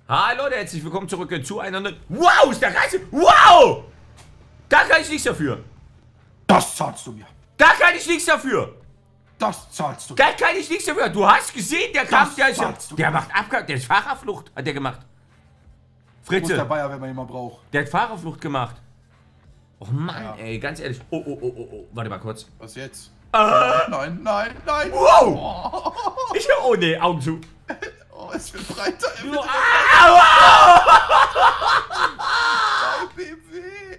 Hallo Leute, herzlich willkommen zurück zu einer neuen... Wow, ist der Reise... Wow! Da kann ich nichts dafür. Das zahlst du mir. Da kann ich nichts dafür. Das zahlst du mir. Da kann ich nichts dafür. Du hast gesehen, der Kampf, der ist ja... zahlst du Der mir. macht Abgang, der ist Fahrerflucht, hat der gemacht. Wo ist der Fritze, Bayer, wenn man ihn mal braucht? der hat Fahrerflucht gemacht. Oh Mann, Ja. ey, ganz ehrlich. Oh, warte mal kurz. Was jetzt? Nein, nein, nein. Wow! Oh ne, Augen zu. Oh, es wird breiter. Er wird BMW.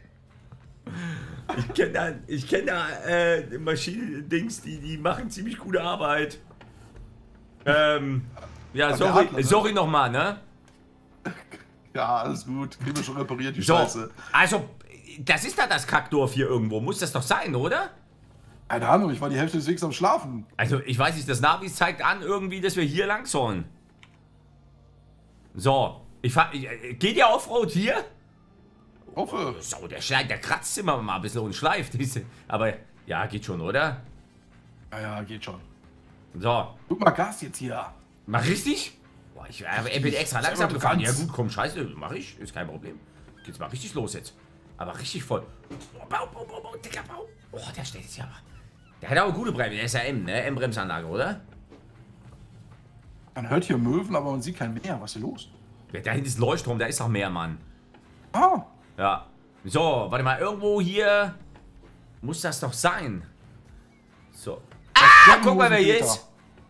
Ich kenne da Maschinen-Dings, die machen ziemlich gute Arbeit. Ja, der sorry, Adler, ne? sorry nochmal, ne? Ja, alles gut. Kriegen wir schon repariert, die So, Scheiße. also, das ist da das Kackdorf hier irgendwo. Muss das doch sein, oder? Keine Ahnung, ich war die Hälfte des Wegs am Schlafen. Also, ich weiß nicht, das Navi zeigt an irgendwie, dass wir hier lang sollen. So, geht ihr Offroad hier? Hoffe. So, der kratzt immer mal ein bisschen und schleift. Aber, ja, geht schon, oder? Ja, geht schon. So, Guck mal, Gas jetzt hier. mach richtig? Boah, ich bin extra Sei langsam mal gefahren. Ja ganz. gut, komm, scheiße, mach ich. Ist kein Problem. Geht's mal richtig los jetzt. Aber richtig voll. Oh, Bau, dicker Bau. Oh, der steht jetzt ja. Der hat auch eine gute Bremse. Der ist ja M, ne? M-Bremsanlage, oder? Man hört hier Möwen, aber man sieht kein Meer. Was ist hier los? Ja, da hinten ist Leuchtturm, da ist noch mehr, Mann. Ah, Ja. So, warte mal, irgendwo hier muss das doch sein. So. Ah, guck mal, wer hier ist.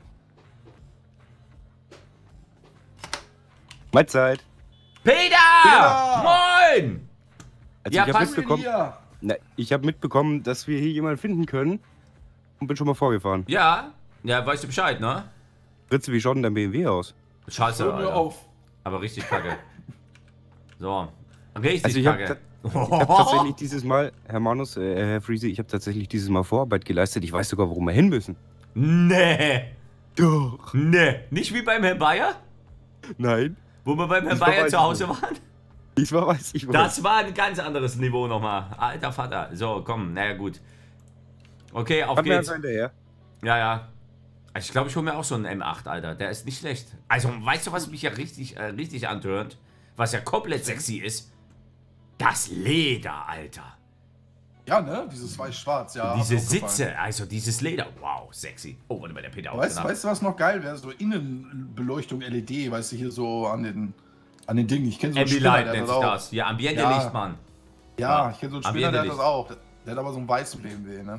Mahlzeit. Peter! Moin! Also Ja, ich habe pass mitbekommen, hier. mitbekommen, dass wir hier jemanden finden können und bin schon mal vorgefahren. Ja, weißt du Bescheid, ne? Fritze, wie schaut denn dein BMW aus? Scheiße, Hör mir Alter. auf. Aber richtig kacke. So. Richtig Also ich kacke. hab tatsächlich dieses Mal, Herr Friese, ich habe tatsächlich dieses Mal Vorarbeit geleistet. Ich weiß sogar, wo wir hin müssen. Nee. Doch. Nee. Nicht wie beim Herrn Bayer? Nein. Wo wir beim Herrn Das Bayer weiß zu ich Hause nicht. waren? Diesmal weiß ich wo. Das war ein ganz anderes Niveau nochmal. Alter Vater. So, komm, naja gut. Okay, auf Hat mir geht's. einfach hinterher. Ja. Also ich glaube, ich hole mir auch so einen M8, Alter. Der ist nicht schlecht. Also, weißt du, was mich ja richtig antört? Was ja komplett sexy ist? Das Leder, Alter. Ja, ne? Dieses weiß-schwarz, ja. Diese hat mir auch gefallen. Sitze, also dieses Leder. Wow, sexy. Oh, warte mal, der Peter Weißt du, was noch geil wäre? So Innenbeleuchtung LED, weißt du, hier so an den Dingen. Ich kenne so einen Spinner, Ambilight der hat nennt das sich auch. das. Ja, Ambiente Ja. Licht, Mann. Ja, ich kenne so einen Spinner, der hat Ambiente das auch. Der hat aber so einen weißen BMW, ne?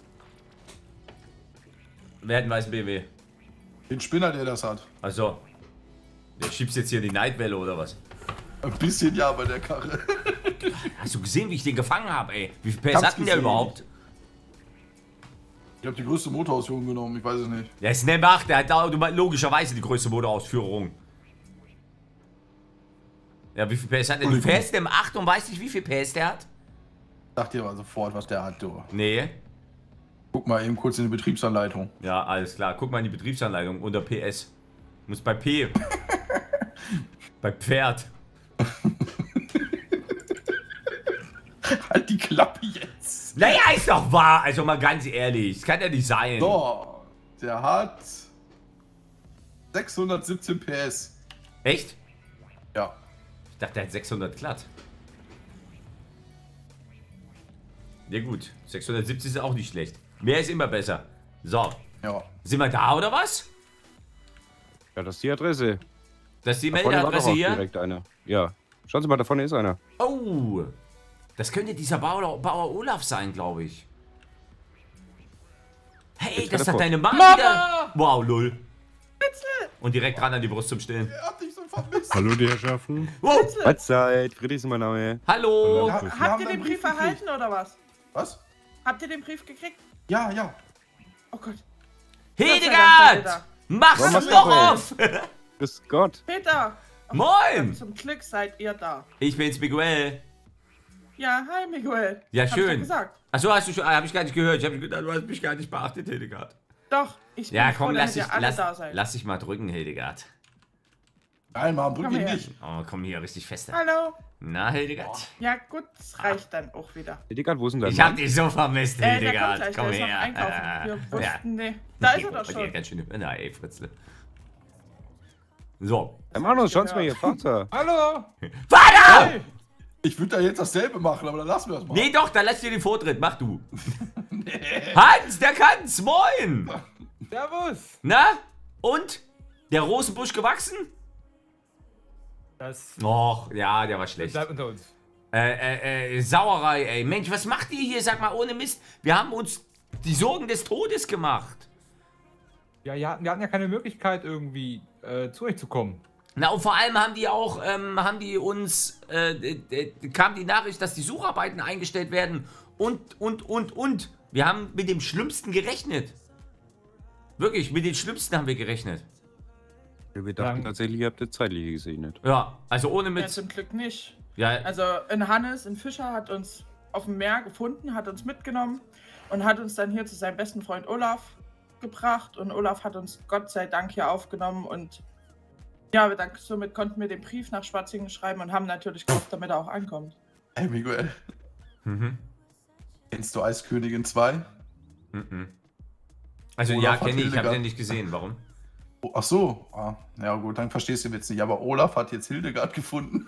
Wer hat einen weißen BMW? Den Spinner, der das hat. Also, der schiebst jetzt hier in die Neidwelle oder was? Ein bisschen ja bei der Karre. Hast du gesehen, wie ich den gefangen habe, ey? Wie viel PS Hab's hat denn der gesehen. überhaupt? Ich habe die größte Motorausführung genommen, ich weiß es nicht. Der ist ein M8, der hat da logischerweise die größte Motorausführung. Ja, wie viel PS hat der? Du fährst den M8 und weißt nicht, wie viel PS der hat? Sag dir mal sofort, was der hat, du. Nee. Guck mal eben kurz in die Betriebsanleitung. Ja, alles klar. Guck mal in die Betriebsanleitung unter PS. Muss bei P. Bei Pferd. Halt die Klappe jetzt. Naja, ist doch wahr. Also mal ganz ehrlich. Das kann ja nicht sein. So, der hat 617 PS. Echt? Ja. Ich dachte, der hat 600 glatt. Ja gut, 670 ist auch nicht schlecht. Mehr ist immer besser. So, Ja. sind wir da oder was? Ja, das ist die Adresse. Das ist die Da vorne war doch Meldeadresse auch hier? direkt einer. Ja. Schauen Sie mal, da vorne ist einer. Oh, das könnte dieser Bauer Olaf sein, glaube ich. Hey, Jetzt das ist kann doch er deine Mama Mama! wieder. Wow, lol. Und direkt ran an die Brust zum Stillen. Er hat dich so vermisst. Hallo, die Herrschaften. Wow. Mahlzeit. Friedrich ist mein Name. Hallo. Ja, wir Habt haben ihr den einen Brief gekriegt. erhalten oder was? Was? Habt ihr den Brief gekriegt? Ja, ja. Oh Gott. Hildegard, mach's Warum machst du doch das? auf. Grüß Gott. Peter! Oh, Moin. Zum Glück seid ihr da. Ich bin's, Miguel. Ja, hi Miguel. Ja, Hab ich schön. doch gesagt. Achso, hab ich gar nicht gehört. Ich hab gedacht, du hast mich gar nicht beachtet, Hildegard. Doch, ich bin Ja, froh, komm, dass ihr alle da seid. lass dich mal drücken, Hildegard. Nein, Mann, drück Komm ihn her. nicht. Oh, komm hier richtig fest. Hallo. Na, Hildegard. Ja gut, das reicht dann auch wieder. Hildegard, wo ist denn dein Ich hab Mann? dich so vermisst, Der kommt Hildegard. gleich, Komm der ist noch her. einkaufen. Wir Ja. wussten, nee. Da ist er doch Bei dir schon. ganz schön. Na, ey, Fritzle. So. Hermanos, schauen Sie mal, Ihr Vater. Hallo! Vater! Hey! Ich würde da jetzt dasselbe machen, aber dann lassen wir das mal. Nee, doch, dann lass dir den Vortritt. Mach du. Hans, der kann's. Moin. Servus! Na? Und? Der Rosenbusch gewachsen? Das Och, ja, der war schlecht. bleibt unter uns. Sauerei, ey. Mensch, was macht ihr hier? Sag mal, ohne Mist. Wir haben uns die Sorgen des Todes gemacht. Ja, wir hatten ja keine Möglichkeit, irgendwie zu euch zu kommen. Na, und vor allem haben die auch, kam die Nachricht, dass die Sucharbeiten eingestellt werden und. Wir haben mit dem Schlimmsten gerechnet. Wirklich, mit dem Schlimmsten haben wir gerechnet. Wir dachten tatsächlich, ihr habt das Zeitliche gesegnet. Ja, also ohne Ja, mit. zum Glück nicht. Ja, Also ein Hannes, ein Fischer, hat uns auf dem Meer gefunden, hat uns mitgenommen und hat uns dann hier zu seinem besten Freund Olaf gebracht. Und Olaf hat uns Gott sei Dank hier aufgenommen und ja, somit konnten wir den Brief nach Schwarzingen schreiben und haben natürlich gehofft, damit er auch ankommt. Hey Miguel, mhm. kennst du Eiskönigin 2? Mhm. Also Olaf ja, hat kenne ich, ich habe Hildegard- den nicht gesehen. Warum? Oh, ach so, ja gut, dann verstehst du jetzt nicht. Aber Olaf hat jetzt Hildegard gefunden.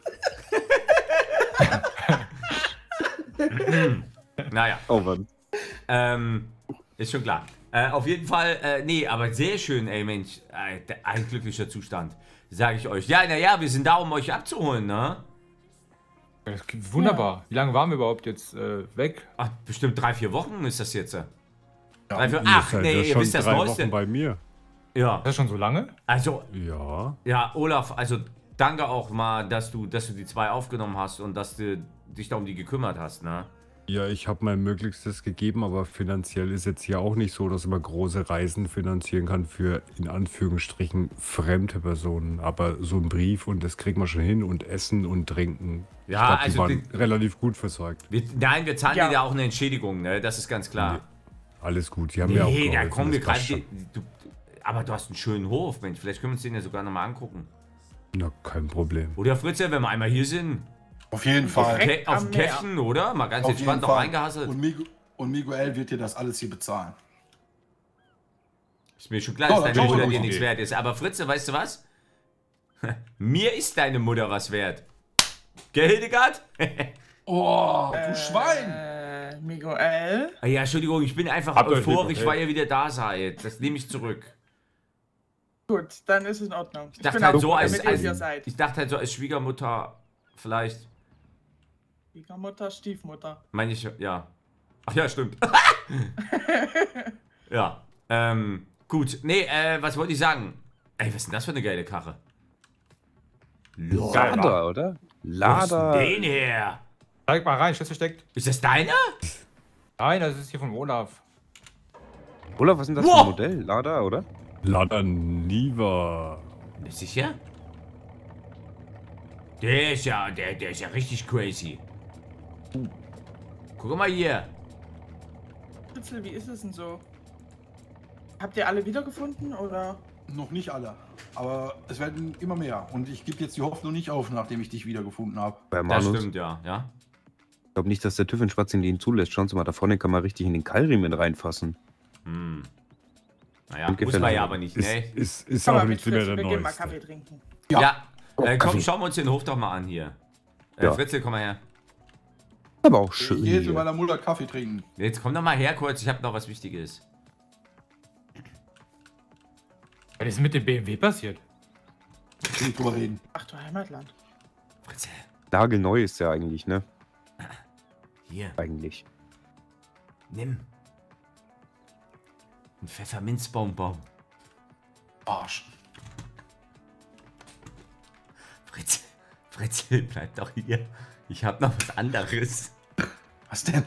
Naja, Oh Mann. ist schon klar. Auf jeden Fall, nee, aber sehr schön, ey Mensch. Ein glücklicher Zustand, sage ich euch. Ja, naja, wir sind da, um euch abzuholen, ne? Das klingt wunderbar. Wie lange waren wir überhaupt jetzt weg? Ach, bestimmt 3-4 Wochen ist das jetzt. Ja, 3-4, Ihr ach seid nee, ja ihr schon wisst das 3 Neueste. Wochen bei mir. Ja, Das ist schon so lange? also, Ja. ja, Olaf, also danke auch mal, dass du die 2 aufgenommen hast und dass du dich da um die gekümmert hast, ne? Ja, ich habe mein Möglichstes gegeben, aber finanziell ist jetzt ja auch nicht so, dass man große Reisen finanzieren kann für in Anführungsstrichen fremde Personen. Aber so ein Brief und das kriegt man schon hin und Essen und Trinken. Ja, ich glaub, die also waren die- relativ gut versorgt. Nein, wir zahlen Ja. dir ja auch eine Entschädigung, ne? Das ist ganz klar. Alles gut, die haben mir auch Nee, da geholfen, komm, wir das passt greifen dir. Aber du hast einen schönen Hof, Mensch. Vielleicht können wir uns den ja sogar nochmal angucken. schon. Na, kein Problem. Oder Fritze, wenn wir einmal hier sind. auf jeden Fall. Direkt Auf am dem Meer. Käffchen, oder? Mal ganz Auf entspannt jeden noch Fall. reingehasselt. Und Miguel wird dir das alles hier bezahlen. Ist mir schon klar, Ja, dass deine natürlich Mutter auch dir okay. nichts wert ist. Aber Fritze, weißt du was? Mir ist deine Mutter was wert. Gell, Hildegard? Oh, du Schwein! Miguel. Ja, Entschuldigung, ich bin einfach Habt ihr euch euphorisch, lieb, okay? weil ihr wieder da seid. Das nehme ich zurück. Gut, dann ist es in Ordnung. Ich dachte bin halt auch so froh, als, damit ihr als hier seid. ich dachte halt so als Schwiegermutter vielleicht. Schwiegermutter, Stiefmutter. Meine ich, ja. Ach ja, stimmt. Ja. Gut. Nee, was wollte ich sagen? Ey, was ist denn das für eine geile Karre? Geil, Lada, oder? Wo ist Lada. denn den her? Zeig mal rein, Schlüssel steckt. Ist das deiner? Nein, das ist hier von Olaf. Olaf, was ist denn das für Wow. ein Modell? Lada, oder? Lada Niva. Sicher? Der ist ja richtig crazy. Guck mal hier. Fritzel, wie ist es denn so? Habt ihr alle wiedergefunden oder? Noch nicht alle. Aber es werden immer mehr. Und ich gebe jetzt die Hoffnung nicht auf, nachdem ich dich wiedergefunden habe. Bei Das Hermanos. stimmt, ja. Ja. Ich glaube nicht, dass der TÜV in Schwarzing den zulässt. Schauen Sie mal, da vorne kann man richtig in den Keilriemen reinfassen. Hm. Naja, Und muss man gefällig. ja aber nicht, ne? Ist Komm auch mal mit nicht mehr Fritzel, der wir gehen mal Neueste. Kaffee trinken. Ja. Komm, Kaffee. schauen wir uns den Hof doch mal an hier. Ja. Fritzel, komm mal her. Aber auch Ich schön. gehe jetzt mit Hier. meiner Mutter Kaffee trinken. Jetzt komm doch mal her kurz, ich habe noch was Wichtiges. Was ist mit dem BMW passiert? Ich will nicht drüber reden. Ach du Heimatland. Fritzel, Nagelneu ist ja eigentlich, ne? hier, Eigentlich. nimm. Ein Pfefferminzbonbon. Arsch. Fritzel, bleib doch hier. Ich habe noch was anderes. Was denn?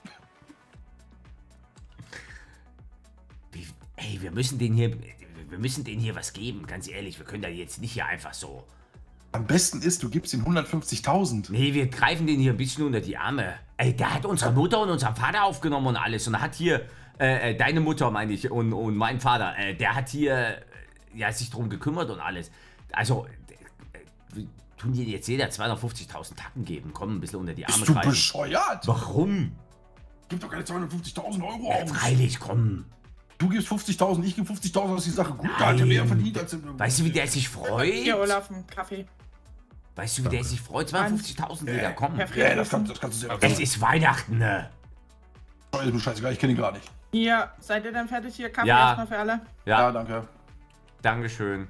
Ey, wir müssen denen hier was geben, ganz ehrlich. Wir können da jetzt nicht hier einfach so. Am besten ist, du gibst ihm 150.000. Nee, wir greifen den hier ein bisschen unter die Arme. Ey, der hat unsere Mutter und unseren Vater aufgenommen und alles. Und hat hier, deine Mutter meine ich und mein Vater, der hat hier, ja, sich drum gekümmert und alles. Also, wir tun dir jetzt jeder 250.000 Tacken geben. Komm, ein bisschen unter die Arme Bist du greifen. bescheuert? Warum? Gib doch keine 250.000 Euro Ja, aus. freilich, komm. Du gibst 50.000, ich gebe 50.000, das ist die Sache gut. Da Nein. hat er mehr verdient als im Weißt du, wie der sich Hier, freut? Olaf, einen Kaffee. Weißt du, wie der sich freut? 52.000 wieder, komm. Herr Ja, das Friedrichsen. kannst du sehr Es ist Weihnachten, ne? Ist mir scheißegal, ich kenne ihn gar nicht. Hier, seid ihr dann fertig? Hier, Kaffee Ja. erstmal für alle. Ja, Ja, danke. Dankeschön.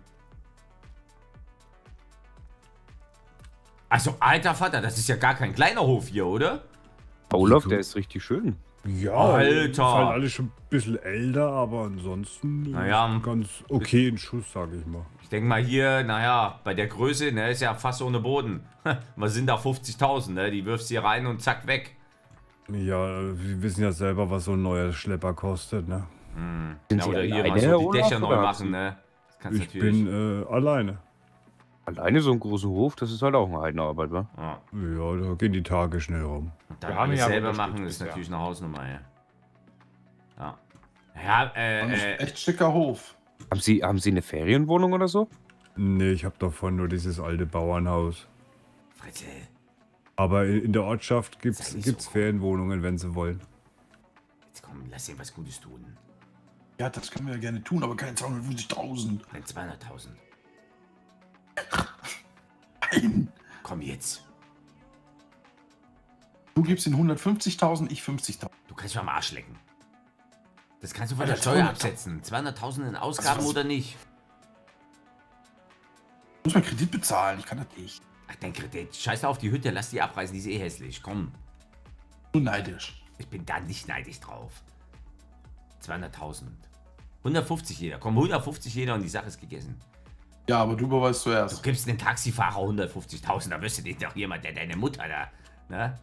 Also, alter Vater, das ist ja gar kein kleiner Hof hier, oder? Olaf, der ist richtig schön. Ja, Alter. ist halt alle schon ein bisschen älter, aber ansonsten Naja, ganz okay in Schuss, sage ich mal. Ich denke mal hier, naja, bei der Größe, ne, ist ja fast ohne Boden. Was sind da 50.000, ne? Die wirfst du hier rein und zack, weg. Ja, wir wissen ja selber, was so ein neuer Schlepper kostet, ne? Sind Ja, Sie oder hier alleine, mal so die Olaf, Dächer neu oder haben machen, Sie ne? Das kannst du Ich natürlich. bin alleine. Alleine so einen großen Hof, das ist halt auch eine Heidenarbeit, wa? Ja. Ja, da gehen die Tage schnell rum. Und dann Wir haben alles ja selber unterstützt machen, ist bisher. natürlich eine Hausnummer, ja. Ja, Echt schicker Hof. Haben Sie eine Ferienwohnung oder so? Nee, ich habe davon nur dieses alte Bauernhaus. Fritze, Aber in der Ortschaft Das ist nicht gibt's so. Ferienwohnungen, wenn sie wollen. jetzt komm, lass dir was Gutes tun. Ja, das können wir ja gerne tun, aber keine 250.000. Nein, 200.000. Nein. Komm jetzt. Du gibst ihn 150.000, ich 50.000. Du kannst mich am Arsch lecken. Das kannst du von Alter, der Steuer 200.000. absetzen. 200.000 in Ausgaben was- oder nicht? Ich muss meinen Kredit bezahlen, ich kann das nicht. Ach, dein Kredit. Scheiß auf die Hütte, lass die abreißen, die ist eh hässlich. Komm. Nur neidisch. Ich bin da nicht neidisch drauf. 200.000. 150 jeder. Komm, 150 jeder und die Sache ist gegessen. Ja, aber du überweist Du zuerst. gibst den Taxifahrer 150.000, da wüsste nicht doch jemand, der deine Mutter da, ne?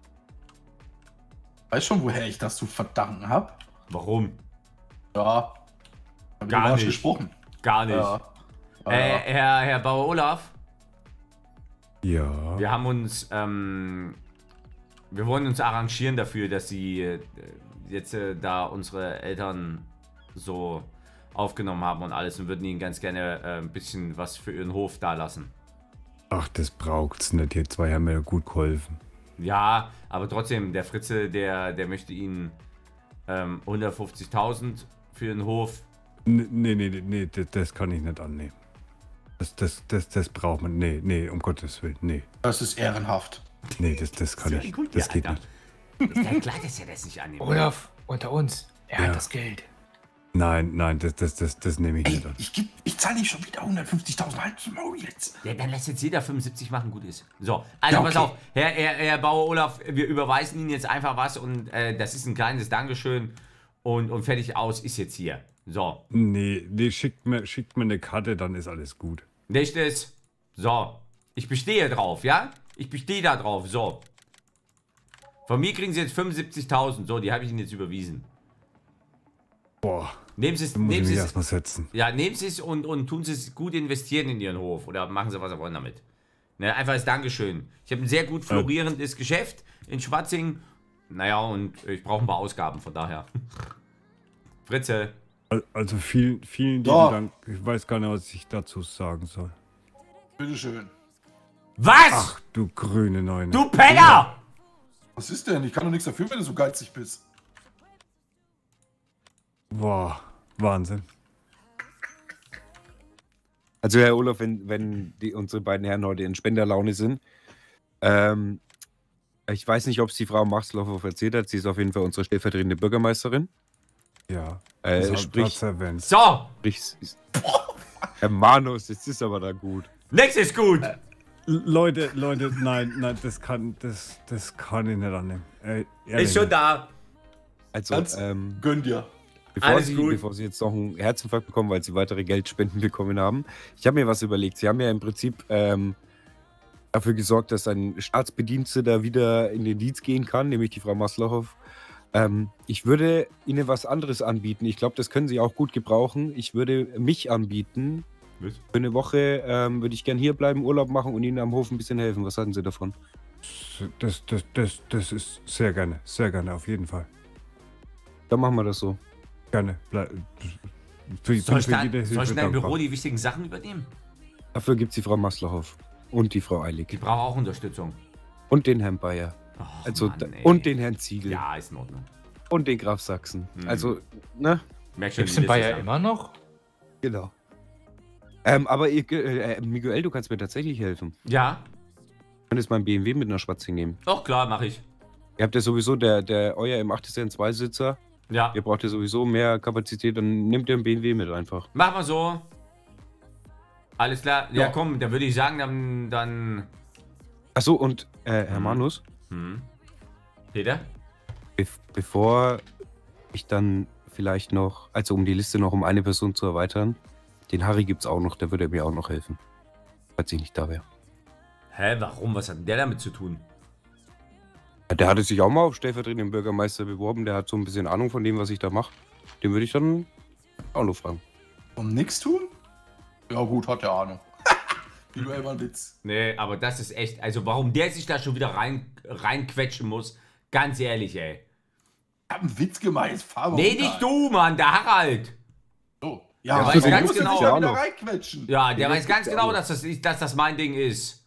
Weißt schon, woher ich das zu verdanken hab? Warum? Ja. Hab Gar über was nicht. gesprochen. Gar nicht. Ja. Herr Bauer Olaf, Ja. wir haben uns, wir wollen uns arrangieren dafür, dass Sie jetzt da unsere Eltern so aufgenommen haben und alles und würden Ihnen ganz gerne ein bisschen was für Ihren Hof da lassen. Ach, das braucht's nicht. Die zwei haben mir gut geholfen. Ja, aber trotzdem, der Fritze, der möchte Ihnen 150.000 für den Hof. Nee, das kann ich nicht annehmen. Das braucht man. Nee, um Gottes Willen. Nee, Das ist ehrenhaft. das kann Sehr ich. gut, Das ja, geht Alter. nicht. Ist ja klar, dass er das nicht annimmt. Olaf, unter uns. Er Ja. hat das Geld. Nein, das nehme ich Ey, nicht an. ich zahle nicht schon wieder 150.000. Halt zum Maul jetzt. Ja, dann lässt jetzt jeder 75 machen, gut ist. So, also Ja, pass okay. auf, Herr Bauer Olaf, wir überweisen Ihnen jetzt einfach was und das ist ein kleines Dankeschön und fertig aus ist jetzt hier. So, Nee, schickt mir eine Karte, dann ist alles gut. nicht es? So, ich bestehe drauf, ja? Ich bestehe da drauf, so. Von mir kriegen Sie jetzt 75.000, so, die habe ich Ihnen jetzt überwiesen. Boah, Nehmen Sie es, da muss ich nehmen Sie mich es, erstmal setzen. ja, nehmen Sie es und tun Sie es gut investieren in Ihren Hof oder machen Sie, was Sie wollen damit. Ne, einfach als Dankeschön. Ich habe ein sehr gut florierendes Geschäft in Schwarzing. Naja, und ich brauche ein paar Ausgaben, von daher. Fritze. Also vielen lieben So. Dank. Ich weiß gar nicht, was ich dazu sagen soll. Bitteschön. Was? Ach, du grüne Neune. Du Penner! Was ist denn? Ich kann doch nichts dafür, wenn du so geizig bist. Boah, Wahnsinn. Also Herr Olaf, wenn unsere beiden Herren heute in Spenderlaune sind, ich weiß nicht, ob es die Frau Maxloff erzählt hat, sie ist auf jeden Fall unsere stellvertretende Bürgermeisterin. Ja. Sprich, hat's erwähnt. So, Herr Manus, jetzt ist aber da gut. nix ist gut. Leute, nein, das kann ich nicht annehmen. Ehrlich Ist schon nicht. da. Also, Ganz gönn dir. Alles gut. bevor Sie jetzt noch einen Herzinfarkt bekommen, weil Sie weitere Geldspenden bekommen haben, ich habe mir was überlegt. Sie haben ja im Prinzip dafür gesorgt, dass ein Staatsbediensteter wieder in den Dienst gehen kann, nämlich die Frau Maslachov. Ich würde Ihnen was anderes anbieten. Ich glaube, das können Sie auch gut gebrauchen. Ich würde mich anbieten. Was? Für eine Woche würde ich gern hier bleiben, Urlaub machen und Ihnen am Hof ein bisschen helfen. Was halten Sie davon? Das ist sehr gerne, auf jeden Fall. Dann machen wir das so. Gerne. Soll ich für jede in Hilfe deinem dankbar. Büro die wichtigen Sachen übernehmen? Dafür gibt es die Frau Maslachov und die Frau Die Eilig brauchen auch Unterstützung. und den Herrn Bayer. Och, Also, Mann, ey. und den Herrn Ziegel Ja, ist in Ordnung. und den Graf Sachsen. Hm. Also, ne? Merk schon, Gibt's wie den das Bayer ist. immer noch? Genau. Aber Miguel, du kannst mir tatsächlich helfen. Ja. Du könntest meinen BMW mit nach Schwarzing nehmen. Doch, klar, mache ich. Ihr habt ja sowieso, euer M8 ist ja ein Zweisitzer. Ja. Ihr braucht ja sowieso mehr Kapazität, dann nehmt ihr einen BMW mit einfach. Machen wir so. Alles klar. Ja, Ja. komm, dann würde ich sagen, dann... Achso, und Herr Manus, Peter? bevor ich dann vielleicht noch, also um die Liste noch um eine Person zu erweitern, den Harry gibt's auch noch, der würde mir auch noch helfen. Falls ich nicht da wäre. Hä, warum? Was hat denn der damit zu tun? Ja, der hatte sich auch mal auf stellvertretenden Bürgermeister beworben, der hat so ein bisschen Ahnung von dem, was ich da mache. Den würde ich dann auch noch fragen. Und nichts tun? Ja gut, hat der Ahnung. Miguel war ein Witz. Nee, aber das ist echt... Also, warum der sich da schon wieder reinquetschen muss, ganz ehrlich, ey. Ich hab einen Witz gemacht, jetzt fahr mal Nee, runter. nicht du, Mann, der Harald. So. Der Ja, weiß warum ganz muss er genau. sich da Ja, wieder noch. reinquetschen? Ja, der Den weiß ganz gibt's genau, auch. dass das mein Ding ist.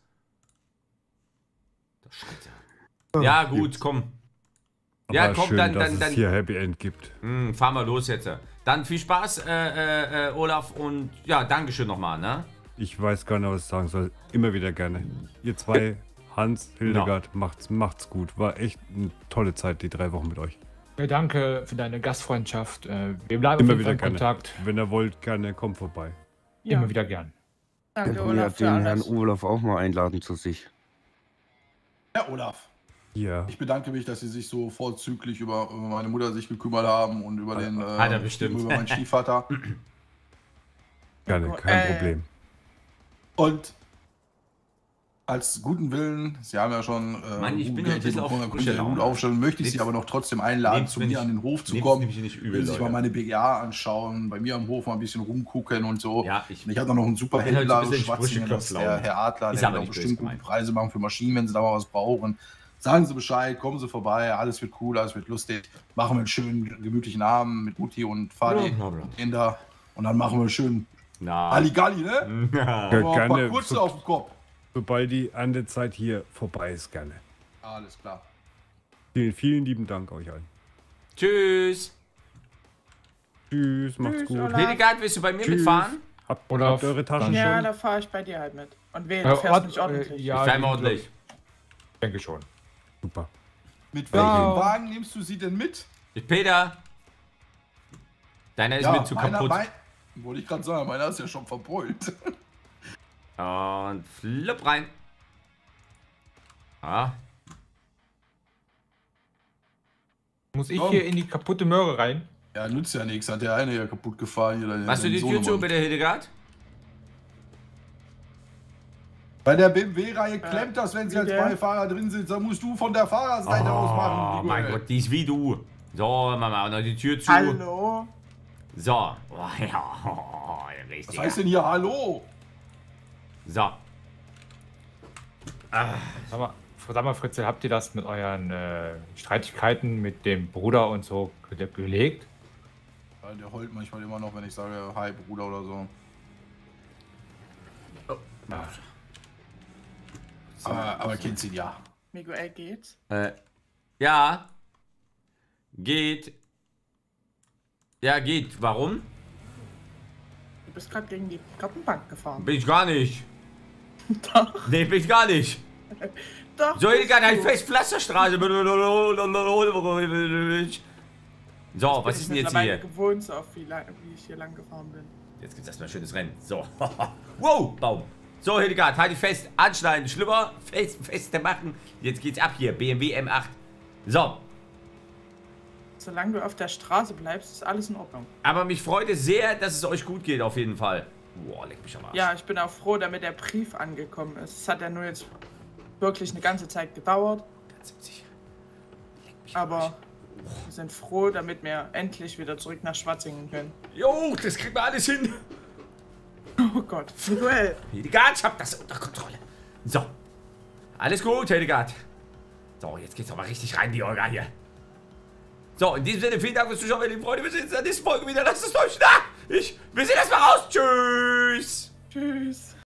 Das Scheiße. Ja, gut, komm. Aber Ja, komm, schön, dann- dass dann- es dann- hier Happy End gibt. Fahren wir los jetzt. Dann viel Spaß, Olaf, und ja, Dankeschön nochmal, ne? Ich weiß gar nicht, was ich sagen soll. Immer wieder gerne. Ihr zwei, Hans, Hildegard, macht's gut. War echt eine tolle Zeit, die 3 Wochen mit euch. Ja, danke für deine Gastfreundschaft. Wir bleiben Immer auf jeden Fall wieder in gerne. Kontakt. Wenn ihr wollt, gerne kommt vorbei. Ja, Immer wieder gern. danke Der Olaf hat für den Herrn alles. Olaf auch mal einladen zu sich. Ja, Olaf. Ja. Ich bedanke mich, dass Sie sich so vorzüglich über meine Mutter sich gekümmert haben und über den Hat er bestimmt. über meinen Stiefvater. Gerne, kein Problem. Und als guten Willen, Sie haben ja schon Mann, ich bin Geld heute ein bisschen bekommen, auf dann können Sie ja frische gut Laune. aufstellen, möchte ich Sie Nehmt's- aber noch trotzdem einladen, nehmt's zu mir mir nicht- an den Hof zu nehmt's kommen. nämlich nicht übel, Will sich mal Leute. meine BGA anschauen, bei mir am Hof mal ein bisschen rumgucken und so. Ja, Und ich hatte noch einen super Ich bin heute Händler so ein aus bisschen Schwarzingen, das ist Sprüche-Klopflaune. der Herr Adler, Ist der aber wird auch nicht böse bestimmt gute gemeint. Preise machen für Maschinen, wenn Sie da mal was brauchen. Sagen Sie Bescheid, kommen Sie vorbei, alles wird cool, alles wird lustig. Machen wir einen schönen, gemütlichen Abend mit Mutti und Vati Ja, bla, bla. und Kinder. Und dann machen wir schön Na. Halligalli, ne? Ja. Ja, Aber ein paar gerne, kurze auf den Kopf. sobald die Andezeit hier vorbei ist, gerne. Alles klar. Vielen, vielen lieben Dank euch allen. Tschüss. Tschüss, macht's Tschüss, gut. Olaf. Hildegard, willst du bei mir Tschüss. mitfahren? Habt eure Taschen Ja, schon? da fahre ich bei dir halt mit. Und wehe, du fährst nicht ordentlich. Ich fahr mal ordentlich. Ich denke schon. Super. Mit welchem Ja. Wagen nimmst du sie denn mit? Peter. Deiner ist mir zu kaputt. Wollte ich gerade sagen, meiner ist ja schon verbeult. Und flipp rein. Ah. Muss ich Komm. hier in die kaputte Möhre rein? Ja, nützt ja nichts, hat der eine ja kaputt gefahren. Hier, Machst du die Tür zu, bitte, Hildegard? Bei der BMW-Reihe klemmt das, wenn sie als wie der? Beifahrer drin sind. Dann musst du von der Fahrerseite aus machen. Oh mein Gott, die ist wie du. So, Mama, noch die Tür zu. Hallo? So. Oh, ja, richtig. Was heißt denn hier Hallo? So. Sag mal, Fritzel, habt ihr das mit euren Streitigkeiten mit dem Bruder und so gelegt? Ja, der heult manchmal immer noch, wenn ich sage Hi Bruder oder so. Aber kennt sie ihn ja. Miguel geht's? Ja. Geht. Ja, geht. Warum? Du bist gerade gegen die Gartenbank gefahren. Bin ich gar nicht. Doch, Nee, bin ich gar nicht. doch. So, Hildegard, bist ein du. fest Pflasterstraße. So, was ist denn jetzt mittlerweile hier? gewohnt, so oft wie ich hier lang gefahren bin. Jetzt gibt's erstmal ein schönes Rennen. So. Wow, Baum. So, Hildegard, halt dich fest. Anschneiden, Schlüpper, feste machen. Jetzt geht's ab hier. BMW M8. So. Solange du auf der Straße bleibst, ist alles in Ordnung. Aber mich freut es sehr, dass es euch gut geht, auf jeden Fall. Boah, leck mich am Arsch. Ja, ich bin auch froh, damit der Brief angekommen ist. Es hat ja nur jetzt wirklich eine ganze Zeit gedauert. 70. Aber wir sind froh, damit wir endlich wieder zurück nach Schwarzingen können. Jo, das kriegen wir alles hin. Oh Gott, Miguel. Hildegard, ich hab das unter Kontrolle. So. Alles gut, Hildegard. So, jetzt geht's aber richtig rein, die Olga hier. So, in diesem Sinne, vielen Dank fürs Zuschauen, meine lieben Freunde. Wir sehen uns in der nächsten Folge wieder. Lasst es euch da. Wir sehen erstmal raus. Tschüss. Tschüss.